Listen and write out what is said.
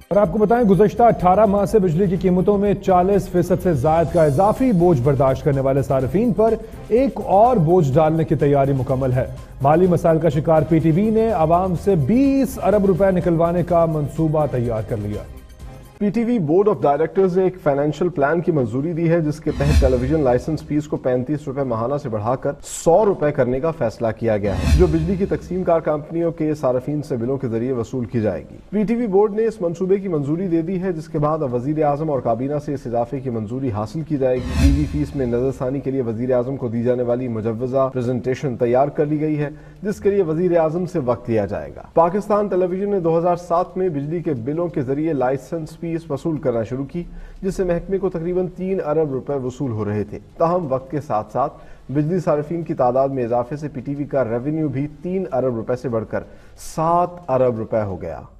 और आपको बताएं, गुज़श्ता 18 माह से बिजली की कीमतों में 40% से ज्यादा का इजाफी बोझ बर्दाश्त करने वाले सार्फिन पर एक और बोझ डालने की तैयारी मुकम्मल है। माली मसाइल का शिकार पीटीवी ने आवाम से 20 अरब रुपए निकलवाने का मंसूबा तैयार कर लिया। पीटीवी बोर्ड ऑफ डायरेक्टर्स ने एक फाइनेंशियल प्लान की मंजूरी दी है, जिसके तहत टेलीविजन लाइसेंस फीस को 35 रुपए माहाना से बढ़ाकर 100 रुपए करने का फैसला किया गया है, जो बिजली की तकसीमकार कंपनियों के सार्फिन से बिलों के जरिए वसूल की जाएगी। पीटीवी बोर्ड ने इस मंसूबे की मंजूरी दे दी है, जिसके बाद अब वजीर आजम और काबीना से इस इजाफे की मंजूरी हासिल की जाएगी। टीवी फीस में नजरसानी के लिए वजीर आजम को दी जाने वाली मुजव्वजा प्रेजेंटेशन तैयार कर ली गई है, जिसके लिए वजीर आजम से वक्त लिया जाएगा। पाकिस्तान टेलीविजन ने 2007 में बिजली के बिलों के जरिए लाइसेंस फीस वसूल करना शुरू की, जिससे महकमे को तकरीबन 3 अरब रुपए वसूल हो रहे थे। ताहम वक्त के साथ साथ बिजली सार्फिन की तादाद में इजाफे से पीटीवी का रेवेन्यू भी 3 अरब रुपए से बढ़कर 7 अरब रुपए हो गया।